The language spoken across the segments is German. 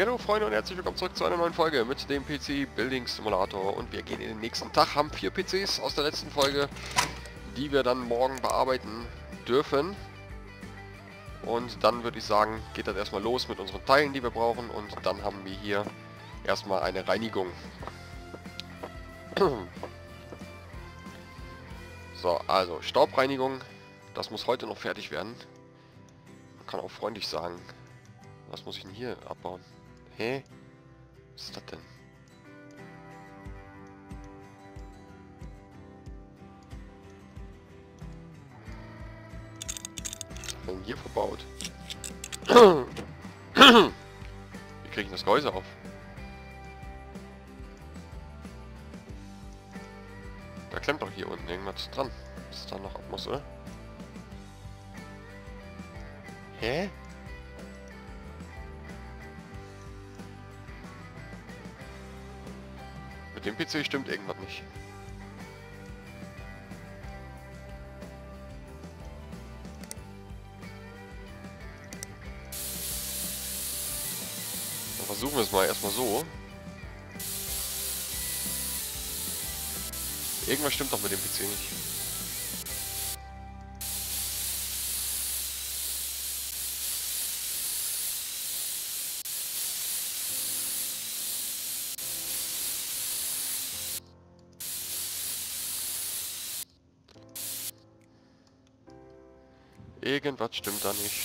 Hallo Freunde und herzlich willkommen zurück zu einer neuen Folge mit dem PC Building Simulator und wir gehen in den nächsten Tag, haben 4 PCs aus der letzten Folge, die wir dann morgen bearbeiten dürfen. Und dann würde ich sagen, geht das erstmal los mit unseren Teilen, die wir brauchen, und dann haben wir hier erstmal eine Reinigung. So, also Staubreinigung, das muss heute noch fertig werden. Man kann auch freundlich sagen. Was muss ich denn hier abbauen? Hä? Was ist das denn? Was ist denn hier verbaut? Wie kriege ich das Gehäuse auf? Da klemmt doch hier unten irgendwas dran. Ist da noch ab muss, oder? Hä? Mit dem PC stimmt irgendwas nicht. Dann versuchen wir es mal erstmal so. Irgendwas stimmt doch mit dem PC nicht. Irgendwas stimmt da nicht.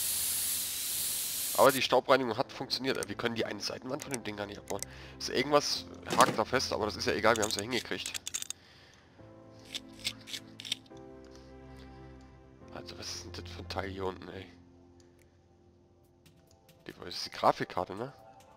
Aber die Staubreinigung hat funktioniert. Wir können die eine Seitenwand von dem Ding gar nicht abbauen. Ist irgendwas hakt da fest, aber das ist ja egal, wir haben es ja hingekriegt. Also was ist denn das für ein Teil hier unten, ey? Das ist die Grafikkarte, ne?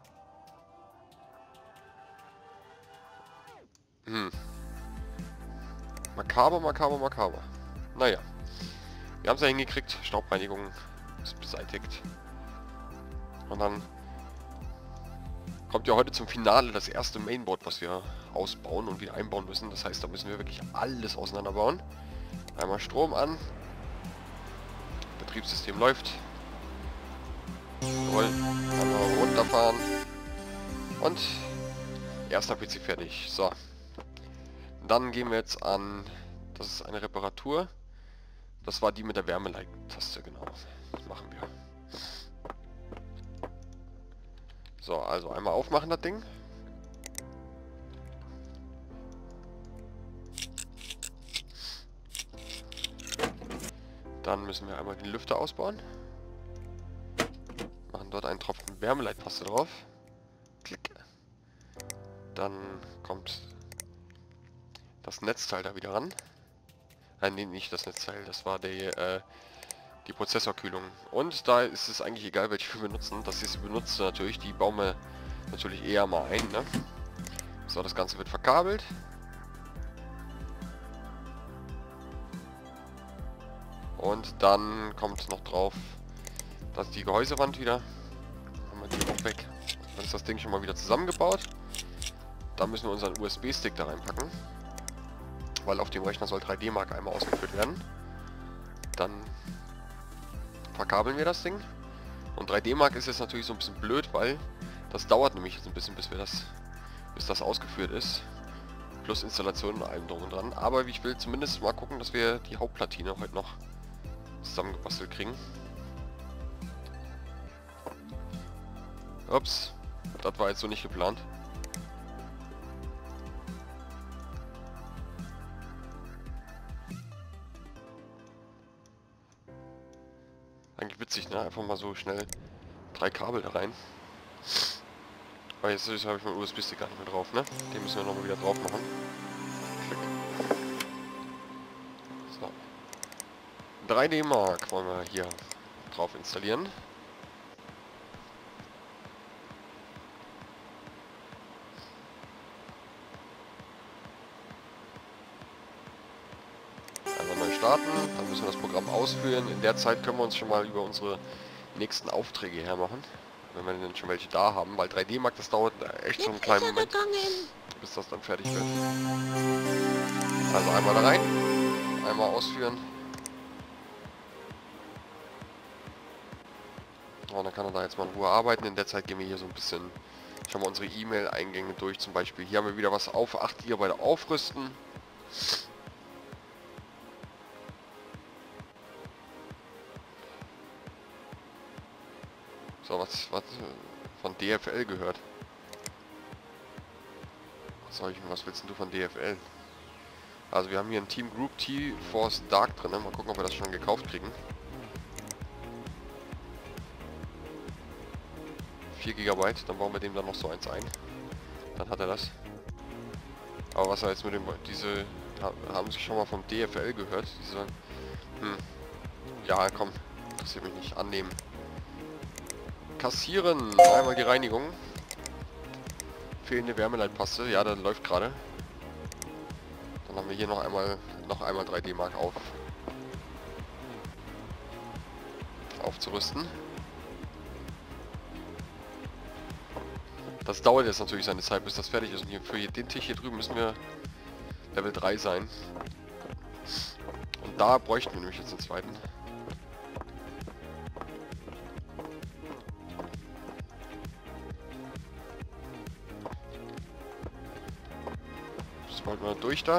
Makaber, makaber, makaber. Naja. Wir haben es ja hingekriegt. Staubreinigung ist beseitigt. Und dann kommt ja heute zum Finale das erste Mainboard, was wir ausbauen und wieder einbauen müssen. Das heißt, da müssen wir wirklich alles auseinanderbauen. Einmal Strom an. Betriebssystem läuft. Jawohl. Einmal runterfahren. Und erster PC fertig. So. Dann gehen wir jetzt an... Das ist eine Reparatur. Das war die mit der Wärmeleitaste, genau. Das machen wir. So, also einmal aufmachen das Ding. Dann müssen wir einmal den Lüfter ausbauen. Machen dort einen Tropfen Wärmeleitpaste drauf. Klick. Dann kommt das Netzteil da wieder ran. Nein, nee, nicht das Netzteil, das war die Prozessorkühlung. Und da ist es eigentlich egal, welche wir benutzen. Das hier benutzt natürlich, die bauen wir natürlich eher mal ein, ne? So, das Ganze wird verkabelt. Und dann kommt noch drauf, dass die Gehäusewand wieder. Haben wir die auch weg. Dann ist das Ding schon mal wieder zusammengebaut. Dann müssen wir unseren USB-Stick da reinpacken. Weil auf dem Rechner soll 3D-Mark einmal ausgeführt werden. Dann verkabeln wir das Ding. Und 3D-Mark ist jetzt natürlich so ein bisschen blöd, weil das dauert nämlich jetzt ein bisschen, bis das ausgeführt ist. Plus Installation und allem drum und dran. Aber ich will zumindest mal gucken, dass wir die Hauptplatine heute noch zusammengebastelt kriegen. Ups, das war jetzt so nicht geplant. Eigentlich witzig, ne? Einfach mal so schnell 3 Kabel da rein. Aber jetzt habe ich meinen USB-Stick gar nicht mehr drauf, ne? Den müssen wir nochmal wieder drauf machen. Klick. So. 3D-Mark wollen wir hier drauf installieren. Einmal neu starten, dann müssen wir das Programm ausführen. In der Zeit können wir uns schon mal über unsere nächsten Aufträge hermachen. Wenn wir denn schon welche da haben, weil 3D-Mark, das dauert echt so einen kleinen Moment, bis das dann fertig wird. Also einmal da rein, einmal ausführen. So, und dann kann er da jetzt mal in Ruhe arbeiten. In der Zeit gehen wir hier so ein bisschen, schauen wir unsere E-Mail-Eingänge durch. Zum Beispiel hier haben wir wieder was auf 8 GB aufrüsten. So, was von DFL gehört. Was willst denn du von DFL? Also wir haben hier ein Team Group T-Force Dark drin. Mal gucken, ob wir das schon gekauft kriegen. 4 GB, dann bauen wir dem dann noch so eins ein. Dann hat er das. Aber was er jetzt mit dem... Diese... Haben Sie schon mal vom DFL gehört? Diese... Ja, komm. Interessiert mich nicht. Annehmen. Kassieren. Einmal die Reinigung. Fehlende Wärmeleitpaste. Ja, das läuft gerade. Dann haben wir hier noch einmal 3D Mark aufzurüsten. Das dauert jetzt natürlich seine Zeit, bis das fertig ist. Und hier für den Tisch hier drüben müssen wir Level 3 sein. Und da bräuchten wir nämlich jetzt den zweiten. Ist bald mal durch da.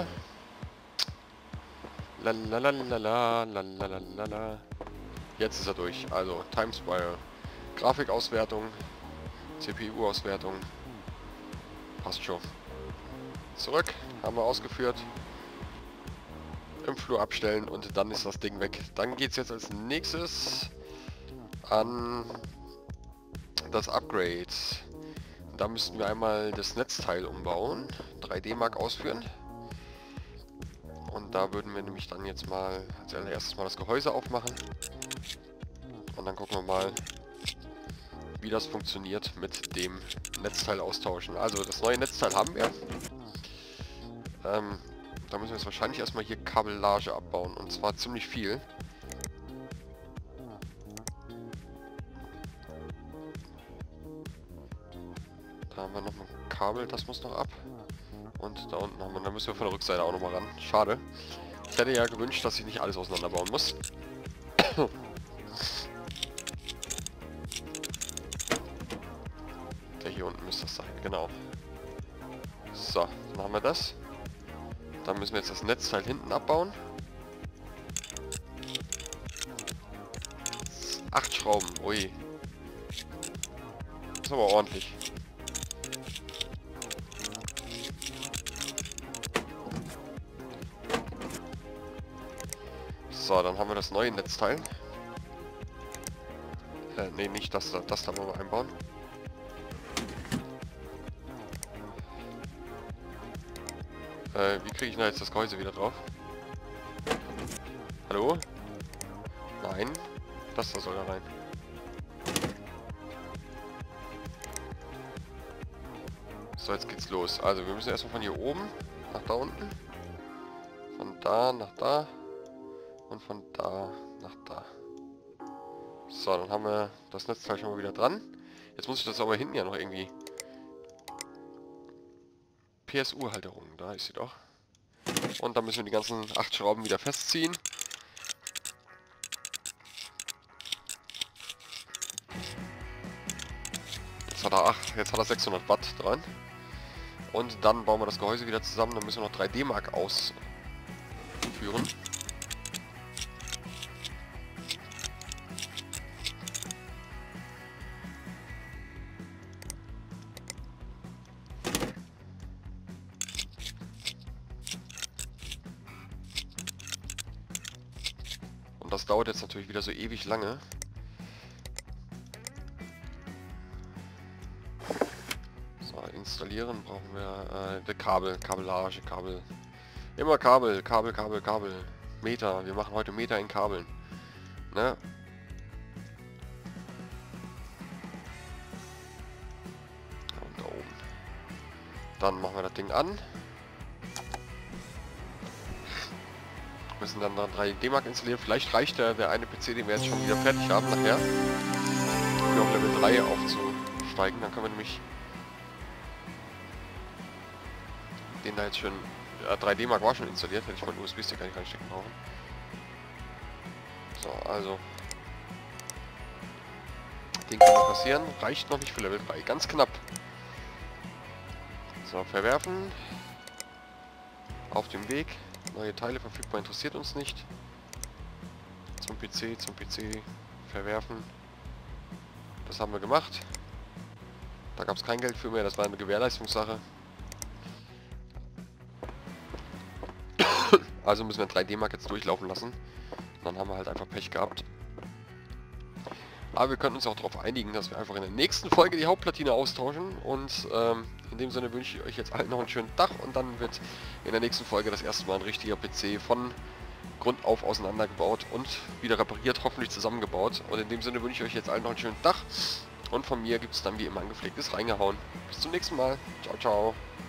Lalalala. Jetzt ist er durch. Also Timespire, Grafikauswertung, CPU-Auswertung. Passt schon. Zurück. Haben wir ausgeführt. Im Flur abstellen und dann ist das Ding weg. Dann geht es jetzt als nächstes an das Upgrade. Da müssten wir einmal das Netzteil umbauen. 3D Mark ausführen. Und da würden wir nämlich dann jetzt mal als allererstes mal das Gehäuse aufmachen. Und dann gucken wir mal, wie das funktioniert mit dem Netzteil austauschen. Also das neue Netzteil haben wir. Da müssen wir jetzt wahrscheinlich erstmal hier Kabellage abbauen. Und zwar ziemlich viel. Da haben wir noch ein Kabel, das muss noch ab. Und da unten haben wir, da müssen wir von der Rückseite auch nochmal ran. Schade. Ich hätte ja gewünscht, dass ich nicht alles auseinanderbauen muss. Der hier unten müsste das sein, genau. So, dann haben wir das. Dann müssen wir jetzt das Netzteil hinten abbauen. 8 Schrauben, ui. Das ist aber ordentlich. So, dann haben wir das neue Netzteil. Ne, nicht das da wollen wir einbauen. Wie kriege ich denn jetzt das Gehäuse wieder drauf? Hallo? Nein. Das da soll da rein. So, jetzt geht's los. Also, wir müssen erstmal von hier oben nach da unten. Von da nach da. Und von da nach da. So, dann haben wir das Netzteil schon mal wieder dran. Jetzt muss ich das aber hinten ja noch irgendwie... PSU-Halterung, da ist sie doch. Und dann müssen wir die ganzen 8 Schrauben wieder festziehen. Jetzt hat er 600 Watt dran. Und dann bauen wir das Gehäuse wieder zusammen. Dann müssen wir noch 3D Mark ausführen. Und das dauert jetzt natürlich wieder so ewig lange. So, installieren brauchen wir Kabellage, Kabel. Immer Kabel. Meter. Wir machen heute Meter in Kabeln. Ne? Und da oben. Dann machen wir das Ding an. Müssen dann 3D Mark installieren. Vielleicht reicht der eine PC, den wir jetzt schon wieder fertig haben nachher, um auf Level 3 aufzusteigen. Dann können wir nämlich den da jetzt schon... 3D Mark war schon installiert, hätte ich mal einen USB-Stick eigentlich reinstecken brauchen. So, also Den kann man passieren. Reicht noch nicht für Level 3. Ganz knapp. So, verwerfen. Auf dem Weg. Neue Teile verfügbar, interessiert uns nicht. Zum PC. Verwerfen. Das haben wir gemacht. Da gab es kein Geld für mehr, das war eine Gewährleistungssache. Also müssen wir 3D-Mark jetzt durchlaufen lassen. Dann haben wir halt einfach Pech gehabt. Aber wir können uns auch darauf einigen, dass wir einfach in der nächsten Folge die Hauptplatine austauschen. Und in dem Sinne wünsche ich euch jetzt allen noch einen schönen Tag. Und dann wird in der nächsten Folge das erste Mal ein richtiger PC von Grund auf auseinandergebaut und wieder repariert, hoffentlich zusammengebaut. Und in dem Sinne wünsche ich euch jetzt allen noch einen schönen Tag. Und von mir gibt es dann wie immer ein gepflegtes Reingehauen. Bis zum nächsten Mal. Ciao, ciao.